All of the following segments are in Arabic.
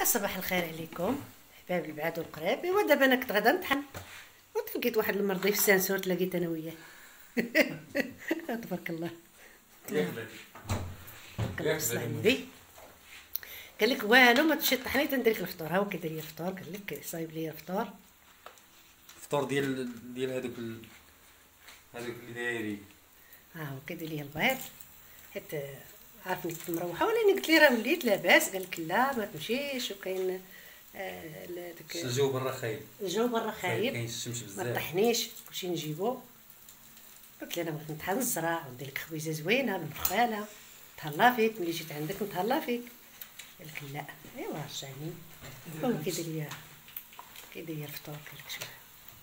صباح الخير عليكم حبايبي البعاد والقراب. ايوا دابا انا كنت غادا نطحن وتلقيت واحد المرضي في السانسور، تلاقيت انا وياه. تبارك الله ياك الله يصلح النبي. قال لك والو ما تمشي طحني تندير لك الفطور. ها هو كيدير لي الفطور، قال لك صايب لي الفطور. الفطور ديال هذوك اللي دايرين. ها هو كيدير لي البيض، حيت عرفني كنت مروحه، ولاني قلت ليه راه وليت لاباس. قال لك لا ما تمشيش، وكاين داك الجو برا خايب، الجو برا خايب، كاين الشمس ما بزاف. طحنيش كلشي نجيبو. قلت لي انا بغيت نطحن الزرع وندير لك خويزه زوينه بالمخاله، نتهلا فيك ملي جيت عندك نتهلا فيك. قال لك لا. ايوا رجعني هو كيدير لي الفطور. قال لك شوف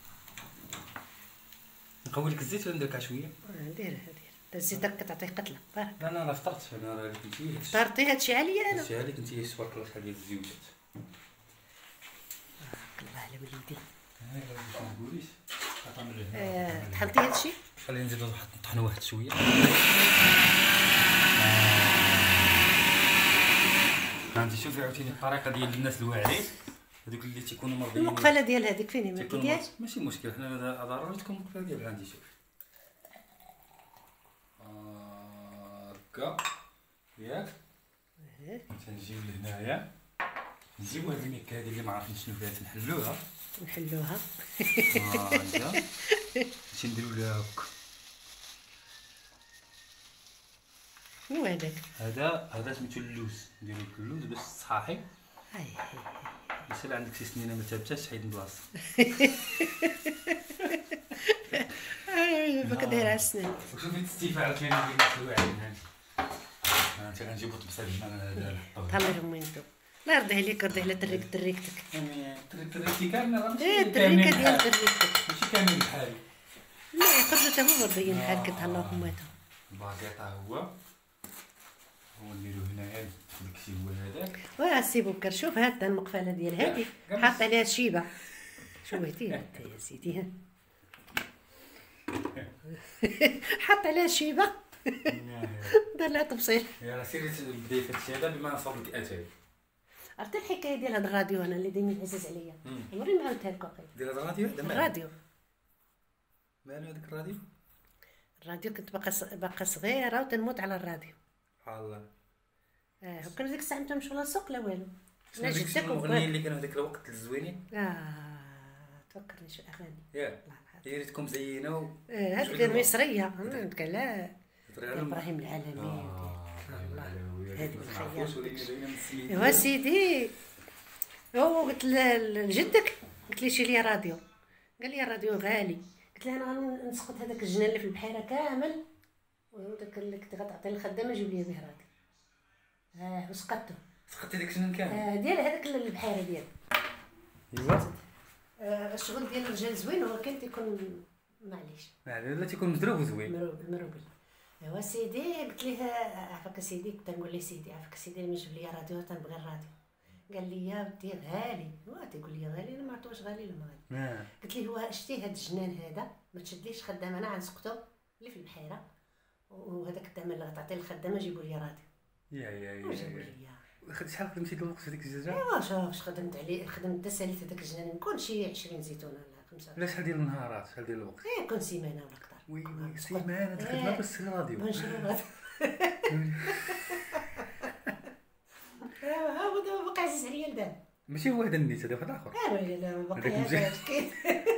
نقوي لك الزيت ولا ندير لك شويه؟ دير الزيت راك كتعطيه قتله بارك. لا انا فطرت، انا راه كنتي فطرتي هادشي عليا انا. هادشي عليك كنتي تبارك الله شحال ديال الزيوجات. الله على وليدي. ما تقوليش طحنتي هادشي. خلينا نزيدو نطحنوا واحد شويه. انت شوفي عاوتاني الطريقه ديال الناس الواعرين هذوك اللي تيكونوا مرضيين. المقفله ديال هذيك فين هي ديال؟ ماشي مشكل، حنا ضروري تكون المقفله ديال عندي. شوف هكا ياك. تنجيو لهنايا نجيبو هاد الميكه هادي اللي ما عارفين شنو فيها، تنحلوها هكا باش نديرو لها هكا. شنو هذاك؟ هذا سميتو اللوز. نديرو لك اللوز باش تصحاحي. باش الا عندك شي سنينه ما ثابتاش تحيد من بلاصه. باك داير على السنان. وشوفي الاستفاعه كاينه ديال الناس الواعرين. هانتي غنجيبو طبسه الجبنه هذا نحطوه. تهلا ومينتو. الله يرضي عليك، يرضي على تريكتك. تريكتي كامله راه ماشي التريكه ديال تريكتك ماشي كامل بحالي. لا يقدروا تا هما مرضيين بحال كتهلاو فماتهم. الباكيطه هو نديرو هنايا داكشي هو هذاك. سي بوكر شوف هاد المقفله ديال هادي حاط عليها الشيبه. شوهتيها انت يا سيدي. حط عليها الشيبه دار لها تبصير. يلاه سيري بداي في هادشي هذا بما نصاوب لك اتاي. عرفتي الحكايه ديال هاد الراديو انا اللي دايما عزيز عليا، عمري ما عاودتها لك. واقيلا ديال هذا الراديو الراديو مالو هذاك الراديو. الراديو كنت باقا صغيره وتنموت على الراديو. سبحان الله. وكان ديك الساعه نمشيو لا سوق لا والو. شنو ديك الاغنيه اللي كانوا هذاك الوقت الزوينين؟ تفكرني شو اغاني. ياك يا ريتكم زينه هذيك المصريه نتكلم لا ابراهيم العالمي. هذه الخيال. ايوا سيدي هو قلت لجدك، قلت لي شي لي راديو. قال لي الراديو غالي. قلت له انا غنسقط هذاك الجنان اللي في البحيره كامل، وداك اللي كنت غتعطي للخدامه جيب لي به راديو. وسقطته. سقطتي داك الجنان كامل ديال هذاك البحيره ديال. ايوا الشغل ديال الرجال زوين، هو كان تيكون معليش لا تيكون مزروب وزوين. مروبل. ايوا سيدي قلت ليه عافاك سيدي، كنت نقول ليه سيدي عافاك سيدي ما جيب لي راديو تنبغي الراديو. قال لي يا ودي غالي. تيقول لي غالي، انا ما عرفتش غالي ولا ما غالي. قلت ليه هو شتي هاد الجنان هذا ما تشديش خدامه، انا غنسقطو اللي في البحيره، وهذاك الثمن اللي غتعطي للخدامه جيبوا لي راديو. يا جابوا لي. شحال خدمتي ديال الوقت في ديك الجزاجه؟ ايوا شوف خدمت عليه، خدمت ساليت هذاك الجنان نكون شي 20 زيتونه ولا 5. لا شحال ديال النهارات، شحال ديال الوقت؟ كون سيمانه ولا اكثر. وي سيمانه هاد الخدمه بس راديو. هو دابا باقي عزيز عليا لدابا. ماشي هو هذا النيت، هذا واحد اخر. لا باقي هذا كاين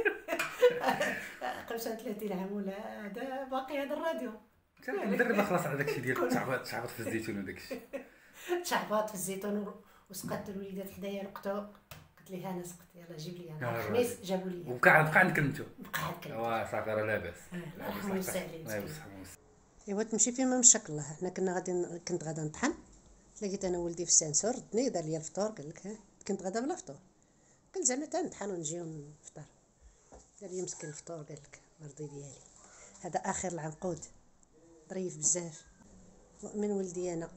35 عام ولا هذا باقي هذا الراديو. مدربه خلاص على داكشي ديال تشعبط في الزيتون وداكشي. تشعبط في الزيتون وسقطت الوليدات حدايا لقطو. قلت ليه انا سقط يلاه جيب لي انا الخميس جابوا لي. وبقى عند كلمته. بقى عند كلمته. صافي راه لاباس. الله يسهل. ايوا تمشي فيما مشاك الله. حنا كنت غادا نطحن، تلاقيت انا ولدي في السانسور دني دار لي الفطور. قال لك كنت غادا بلا فطور. قلت زعما تنطحن ونجيو نفطر. قال لي مسكين الفطور. قال لك مرضي ديالي هذا اخر العنقود ظريف بزاف. مؤمن ولدي انا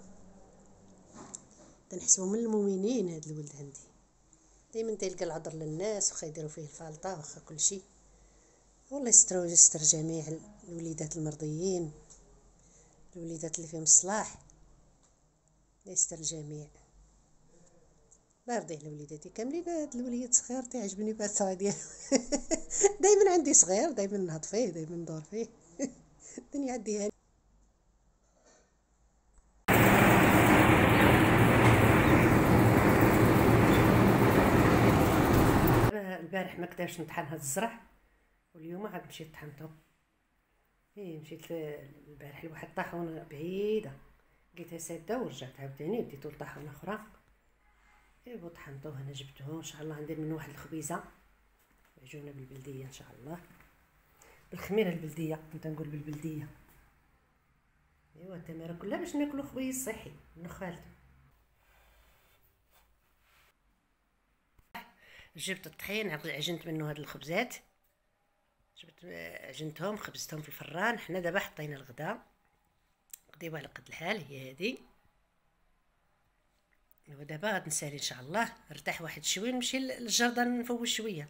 تنحسبو من المؤمنين. هذا الولد عندي دائما تيلقى العذر للناس، واخا يديروا فيه الفالطه واخا كلشي. والله يستر جميع الوليدات المرضيين، الوليدات اللي فيهم الصلاح، يستر الجميع. الله يرضي على وليداتي كاملين. هاد الوليد صغير تيعجبني بهاد الصغير ديالو. دايما عندي صغير، دايما نهض فيه، دايما ندور فيه. الدنيا عندي البارح ما قدرتش نطحن هاد الزرع، واليوم عاد مشيت طحنته. مشيت البارح لواحد الطاحونه بعيده، لقيتها ساده ورجعت عاوتاني وديتو لطاحونه اخرى. وطحنتوه انا جبته. ان شاء الله ندير منه واحد الخبيزه عجونه بالبلديه ان شاء الله، بالخميره البلديه. كنت نقول بالبلديه. التماره كلها باش ناكلو خبيز صحي من خالته. جبت الطحين عجنت منه هاد الخبزات، عجنتهم خبزتهم في الفران. حنا دابا حطينا الغدا قديوه على قد الحال، هي هذه. ودابا غادي نسالي ان شاء الله، نرتاح واحد شويه نمشي للجردان نفوش شويه.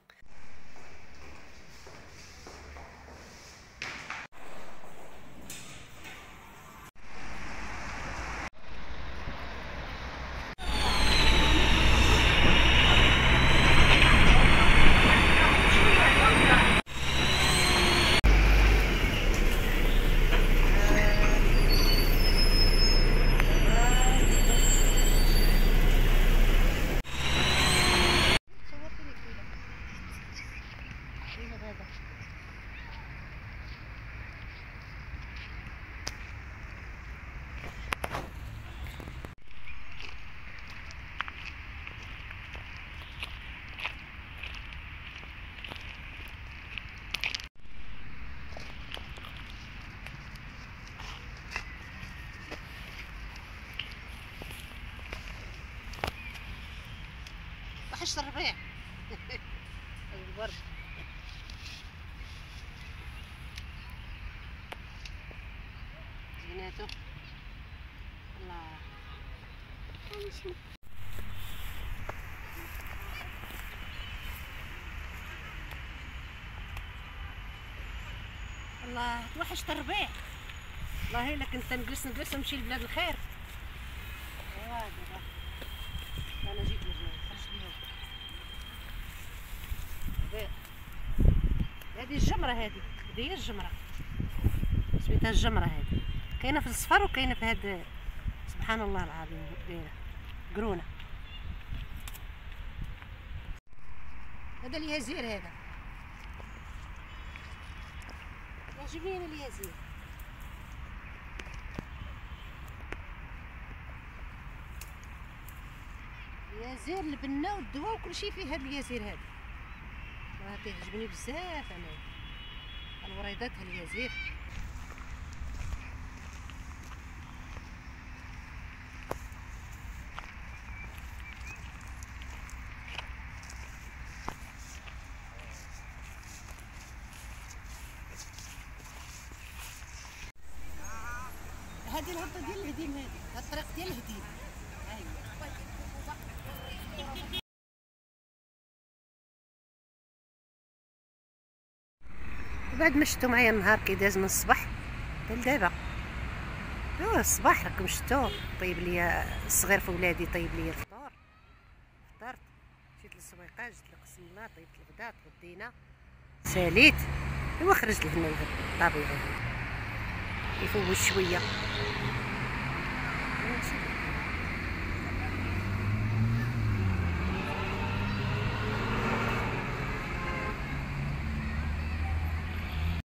وحشت الربيع. الورد زيناتو. الله الله توحشت الربيع. والله الا كنت نجلس ونمشي لبلاد الخير. انا جيت لهنا خرجت لهم. هذه الجمره، هذه هي الجمره، سميتها الجمره. هذه كاينه في الصفر وكاينه في هذا، سبحان الله العظيم، دايره قرونه. هذا اليازير، هذا يعجبني انا اليازير. اليازير البنه والدواء وكل شيء فيه هذا اليازير. هذا راه كيعجبني بزاف انا الوريضات اليازير. هذه الهبطه ديال الهديم، هذه الطريق ديال الهديم. بعد ما شفتو معايا النهار كي داز من الصباح حتى لدابا. الصباح راكم شفتو طيب ليا الصغير في ولادي، طيب ليا الفطور. فطرت مشيت للسويقه، جبت لي قسم الله، طيبت الغدا، تغدينا، ساليت. خرجت لهنا الطبيعي يفوت شويه.